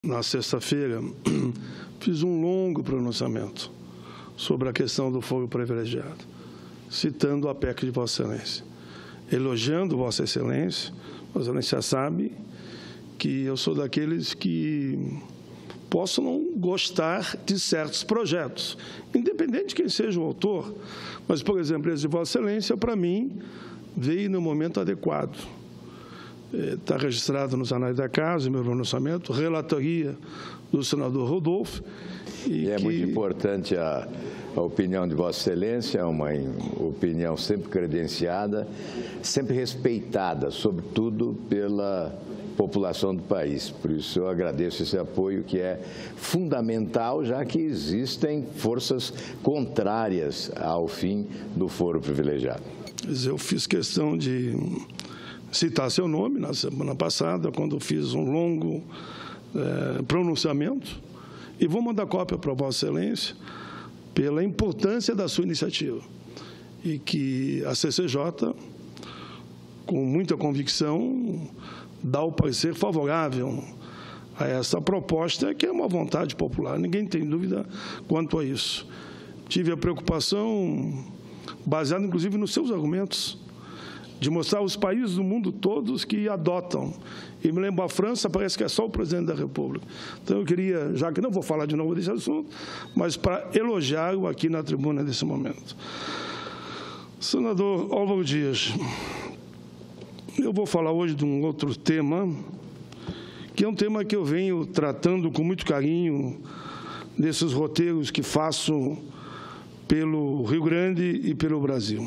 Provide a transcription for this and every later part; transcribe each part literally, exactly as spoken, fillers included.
Na sexta-feira, fiz um longo pronunciamento sobre a questão do foro privilegiado, citando a P E C de Vossa Excelência, elogiando Vossa Excelência. Vossa Excelência sabe que eu sou daqueles que posso não gostar de certos projetos, independente de quem seja o autor, mas, por exemplo, esse de Vossa Excelência, para mim, veio no momento adequado. Está registrado nos anais da Casa, o meu pronunciamento, relatoria do senador Rodolfo. E, e é que... muito importante a, a opinião de Vossa Excelência, é uma opinião sempre credenciada, sempre respeitada, sobretudo pela população do país. Por isso eu agradeço esse apoio, que é fundamental, já que existem forças contrárias ao fim do foro privilegiado. Eu fiz questão de citar seu nome na semana passada, quando fiz um longo é, pronunciamento, e vou mandar cópia para Vossa Excelência pela importância da sua iniciativa, e que a C C J, com muita convicção, dá o parecer favorável a essa proposta, que é uma vontade popular, ninguém tem dúvida quanto a isso. Tive a preocupação, baseada inclusive nos seus argumentos, de mostrar aos países do mundo todos que adotam. E me lembro, a França parece que é só o presidente da República. Então eu queria, já que não vou falar de novo desse assunto, mas para elogiá-lo aqui na tribuna nesse momento. Senador Álvaro Dias, eu vou falar hoje de um outro tema, que é um tema que eu venho tratando com muito carinho nesses roteiros que faço pelo Rio Grande e pelo Brasil.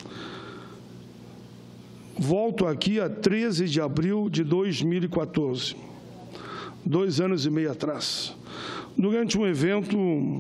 Volto aqui a treze de abril de dois mil e quatorze, dois anos e meio atrás, durante um evento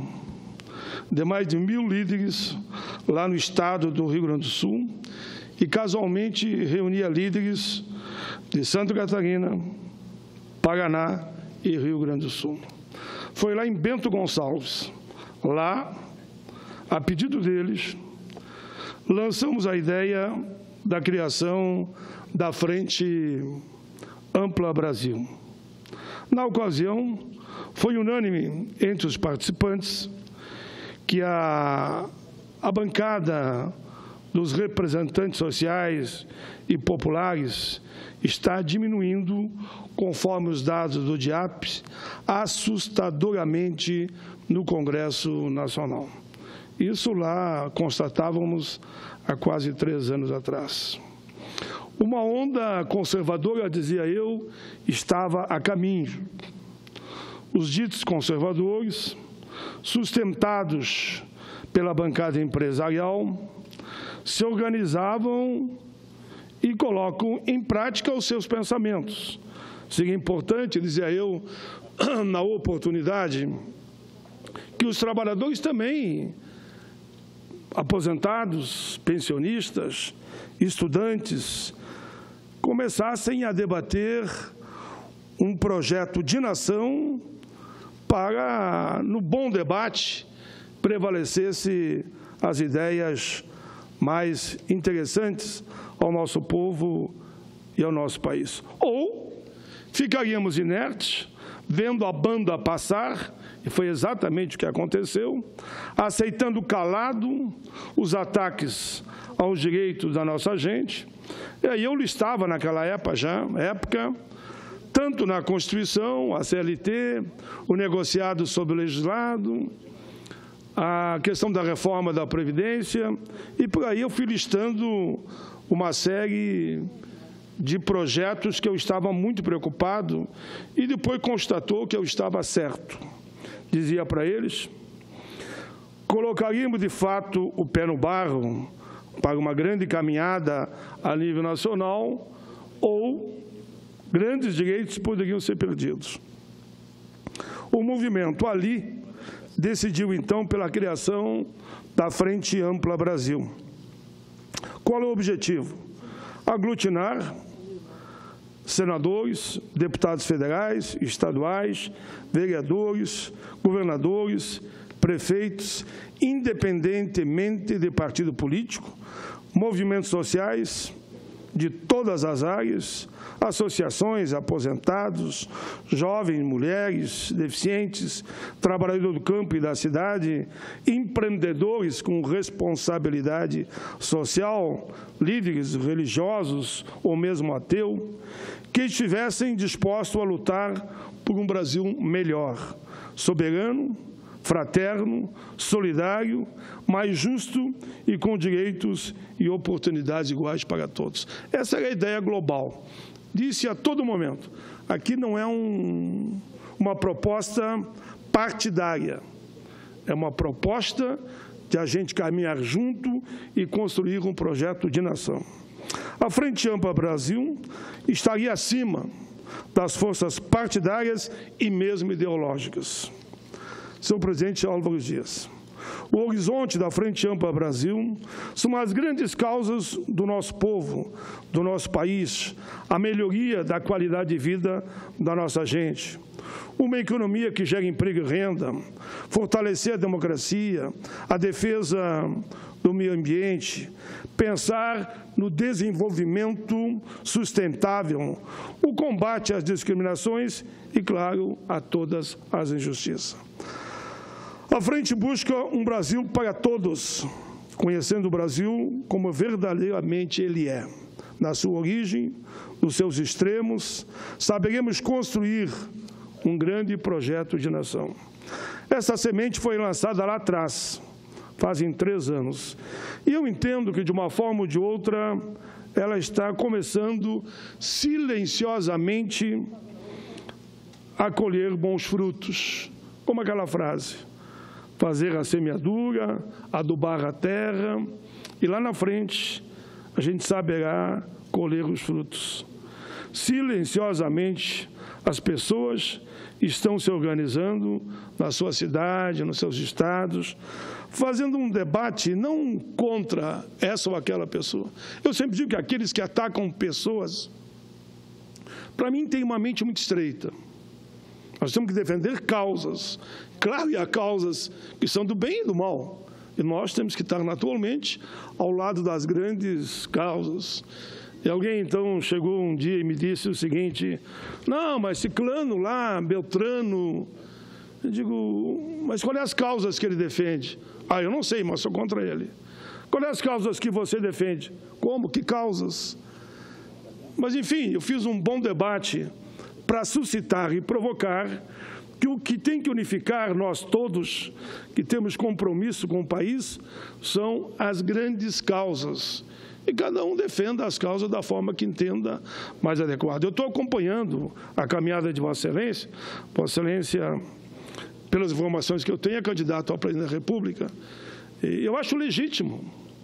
de mais de mil líderes lá no estado do Rio Grande do Sul, e casualmente reunia líderes de Santa Catarina, Paraná e Rio Grande do Sul. Foi lá em Bento Gonçalves. Lá, a pedido deles, lançamos a ideia da criação da Frente Ampla Brasil. Na ocasião, foi unânime entre os participantes que a, a bancada dos representantes sociais e populares está diminuindo, conforme os dados do DIAP, assustadoramente no Congresso Nacional. Isso lá constatávamos há quase três anos atrás. Uma onda conservadora, dizia eu, estava a caminho. Os ditos conservadores, sustentados pela bancada empresarial, se organizavam e colocam em prática os seus pensamentos. Seria importante, dizia eu, na oportunidade, que os trabalhadores também, aposentados, pensionistas, estudantes, começassem a debater um projeto de nação para, no bom debate, prevalecesse as ideias mais interessantes ao nosso povo e ao nosso país. Ou ficaríamos inertes, vendo a banda passar, e foi exatamente o que aconteceu, aceitando calado os ataques aos direitos da nossa gente. E aí eu listava naquela época já, época, tanto na Constituição, a C L T, o negociado sobre o legislado, a questão da reforma da Previdência, e por aí eu fui listando uma série de projetos que eu estava muito preocupado, e depois constatou que eu estava certo. Dizia para eles, colocaríamos de fato o pé no barro para uma grande caminhada a nível nacional, ou grandes direitos poderiam ser perdidos. O movimento ali decidiu, então, pela criação da Frente Ampla Brasil. Qual é o objetivo? Aglutinar senadores, deputados federais, estaduais, vereadores, governadores, prefeitos, independentemente de partido político, movimentos sociais, de todas as áreas, associações, aposentados, jovens, mulheres, deficientes, trabalhadores do campo e da cidade, empreendedores com responsabilidade social, líderes religiosos ou mesmo ateu, que estivessem dispostos a lutar por um Brasil melhor, soberano, fraterno, solidário, mais justo e com direitos e oportunidades iguais para todos. Essa é a ideia global. Disse a todo momento, aqui não é um, uma proposta partidária, é uma proposta de a gente caminhar junto e construir um projeto de nação. A Frente Ampla Brasil estaria acima das forças partidárias e mesmo ideológicas. Senhor presidente Álvaro Dias, o horizonte da Frente Ampla Brasil são as grandes causas do nosso povo, do nosso país, a melhoria da qualidade de vida da nossa gente, uma economia que gera emprego e renda, fortalecer a democracia, a defesa do meio ambiente, pensar no desenvolvimento sustentável, o combate às discriminações e, claro, a todas as injustiças. A frente busca um Brasil para todos, conhecendo o Brasil como verdadeiramente ele é, na sua origem, nos seus extremos, saberemos construir um grande projeto de nação. Essa semente foi lançada lá atrás, fazem três anos, e eu entendo que, de uma forma ou de outra, ela está começando silenciosamente a colher bons frutos, como aquela frase: fazer a semeadura, adubar a terra, e lá na frente a gente saberá colher os frutos. Silenciosamente, as pessoas estão se organizando na sua cidade, nos seus estados, fazendo um debate não contra essa ou aquela pessoa. Eu sempre digo que aqueles que atacam pessoas, para mim, têm uma mente muito estreita. Nós temos que defender causas. Claro, e há causas que são do bem e do mal. E nós temos que estar, naturalmente, ao lado das grandes causas. E alguém, então, chegou um dia e me disse o seguinte: não, mas ciclano lá, Beltrano... Eu digo, mas quais as causas que ele defende? Ah, eu não sei, mas sou contra ele. Quais as causas que você defende? Como? Que causas? Mas, enfim, eu fiz um bom debate para suscitar e provocar que o que tem que unificar nós todos, que temos compromisso com o país, são as grandes causas. E cada um defenda as causas da forma que entenda mais adequada. Eu estou acompanhando a caminhada de Vossa Excelência. Vossa Excelência, pelas informações que eu tenho, é candidato ao presidente da República. E eu acho legítimo.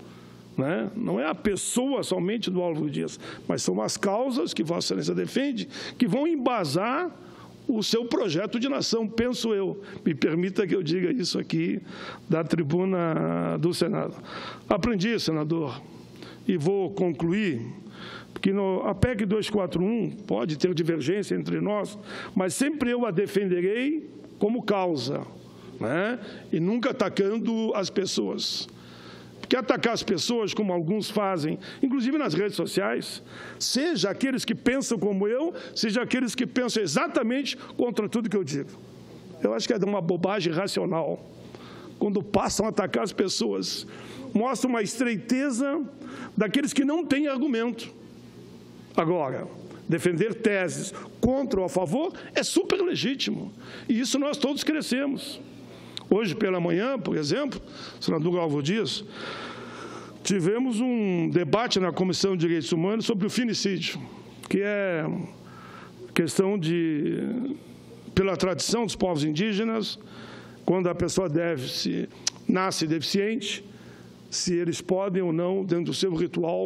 Né? Não é a pessoa somente do Álvaro Dias, mas são as causas que Vossa Excelência defende que vão embasar o seu projeto de nação, penso eu. Me permita que eu diga isso aqui da tribuna do Senado. Aprendi, senador, e vou concluir, porque no, a P E C duzentos e quarenta e um pode ter divergência entre nós, mas sempre eu a defenderei como causa, né? E nunca atacando as pessoas. Porque atacar as pessoas, como alguns fazem, inclusive nas redes sociais, seja aqueles que pensam como eu, seja aqueles que pensam exatamente contra tudo que eu digo. Eu acho que é uma bobagem racional. Quando passam a atacar as pessoas, mostra uma estreiteza daqueles que não têm argumento. Agora, defender teses contra ou a favor é super legítimo. E isso nós todos crescemos. Hoje, pela manhã, por exemplo, senador Álvaro Dias, tivemos um debate na Comissão de Direitos Humanos sobre o finicídio, que é questão de, pela tradição dos povos indígenas, quando a pessoa deve -se, nasce deficiente, se eles podem ou não, dentro do seu ritual,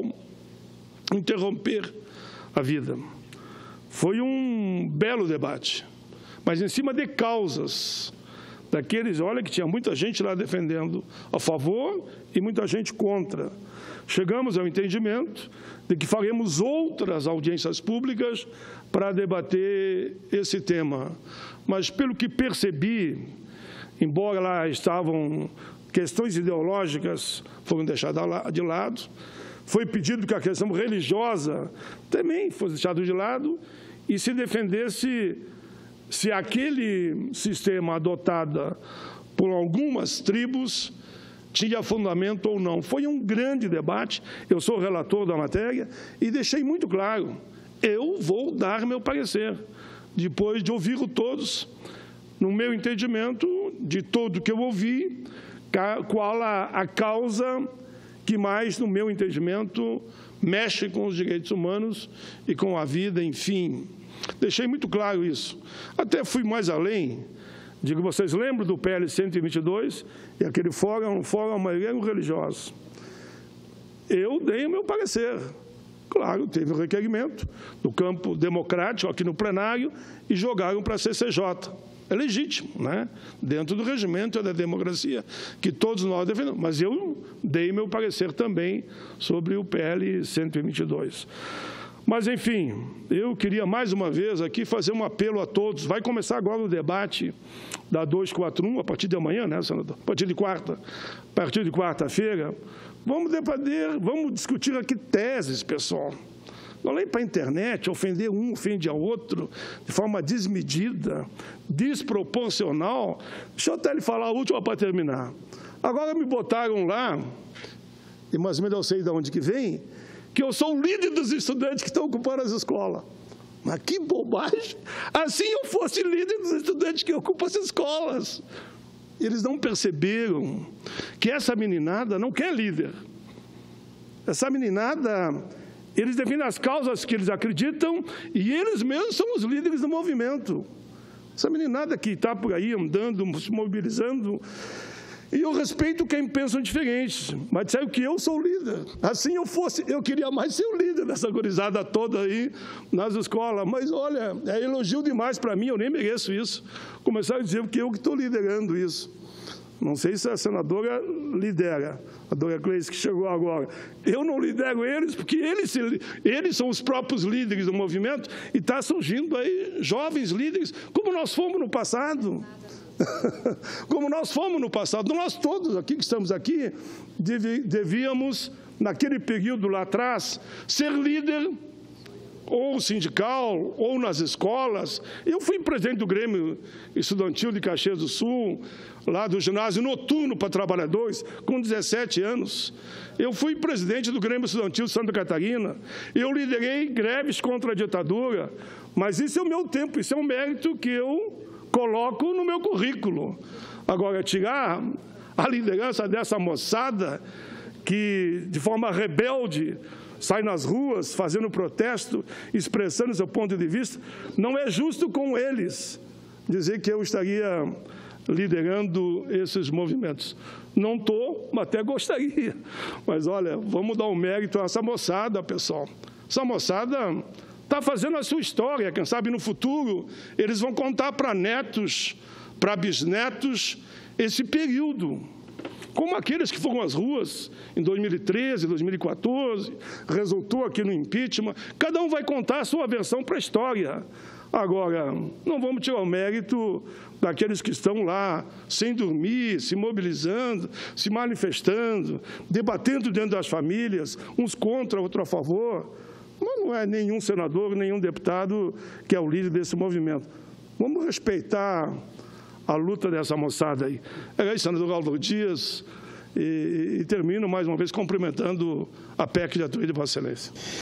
interromper a vida. Foi um belo debate, mas em cima de causas daqueles, olha que tinha muita gente lá defendendo a favor e muita gente contra. Chegamos ao entendimento de que faremos outras audiências públicas para debater esse tema. Mas, pelo que percebi, embora lá estavam questões ideológicas, foram deixadas de lado, foi pedido que a questão religiosa também fosse deixada de lado e se defendesse se aquele sistema adotado por algumas tribos tinha fundamento ou não. Foi um grande debate, eu sou relator da matéria e deixei muito claro, eu vou dar meu parecer, depois de ouvir todos, no meu entendimento, de tudo que eu ouvi, qual a, a causa que mais, no meu entendimento, mexe com os direitos humanos e com a vida, enfim. Deixei muito claro isso. Até fui mais além. Digo, vocês lembram do P L cento e vinte e dois? E aquele fórum, um fórum maioria religioso. Eu dei o meu parecer. Claro, teve um requerimento no campo democrático, aqui no plenário, e jogaram para a C C J. É legítimo, né? Dentro do regimento da democracia, que todos nós defendemos. Mas eu dei meu parecer também sobre o P L cento e vinte e dois. Mas, enfim, eu queria mais uma vez aqui fazer um apelo a todos. Vai começar agora o debate da duzentos e quarenta e um, a partir de amanhã, né, senador? A partir de quarta, a partir de quarta-feira. Vamos debater, vamos discutir aqui teses, pessoal. Não é para a internet, ofender um, ofende ao outro, de forma desmedida, desproporcional. Deixa eu até lhe falar a última para terminar. Agora me botaram lá, e mais ou menos eu sei de onde que vem, que eu sou o líder dos estudantes que estão ocupando as escolas. Mas que bobagem! Assim eu fosse líder dos estudantes que ocupam as escolas. Eles não perceberam que essa meninada não quer líder. Essa meninada, eles defendem as causas que eles acreditam e eles mesmos são os líderes do movimento. Essa meninada que está por aí andando, se mobilizando, e eu respeito quem pensa diferente, mas disseram que eu sou o líder. Assim eu fosse, eu queria mais ser o líder dessa gurizada toda aí nas escolas. Mas, olha, é elogio demais para mim, eu nem mereço isso. Começaram a dizer que eu que estou liderando isso. Não sei se a senadora lidera, a dona Cleice que chegou agora. Eu não lidero eles, porque eles, eles são os próprios líderes do movimento e está surgindo aí jovens líderes, como nós fomos no passado. Como nós fomos no passado, nós todos aqui que estamos aqui, devíamos, naquele período lá atrás, ser líder ou sindical, ou nas escolas. Eu fui presidente do Grêmio Estudantil de Caxias do Sul, lá do ginásio noturno para trabalhadores, com dezessete anos. Eu fui presidente do Grêmio Estudantil de Santa Catarina. Eu liderei greves contra a ditadura, mas isso é o meu tempo, isso é um mérito que eu coloco no meu currículo. Agora, tirar a liderança dessa moçada que, de forma rebelde, sai nas ruas fazendo protesto, expressando seu ponto de vista, não é justo com eles dizer que eu estaria liderando esses movimentos. Não estou, mas até gostaria. Mas, olha, vamos dar um mérito a essa moçada, pessoal. Essa moçada está fazendo a sua história. Quem sabe no futuro eles vão contar para netos, para bisnetos, esse período. Como aqueles que foram às ruas em dois mil e treze, dois mil e quatorze, resultou aqui no impeachment. Cada um vai contar a sua versão para a história. Agora, não vamos tirar o mérito daqueles que estão lá, sem dormir, se mobilizando, se manifestando, debatendo dentro das famílias, uns contra, outros a favor. Mas não é nenhum senador, nenhum deputado que é o líder desse movimento. Vamos respeitar a luta dessa moçada aí. É isso, senador Aldo Dias, e, e termino mais uma vez cumprimentando a P E C de atuída de Vossa Excelência.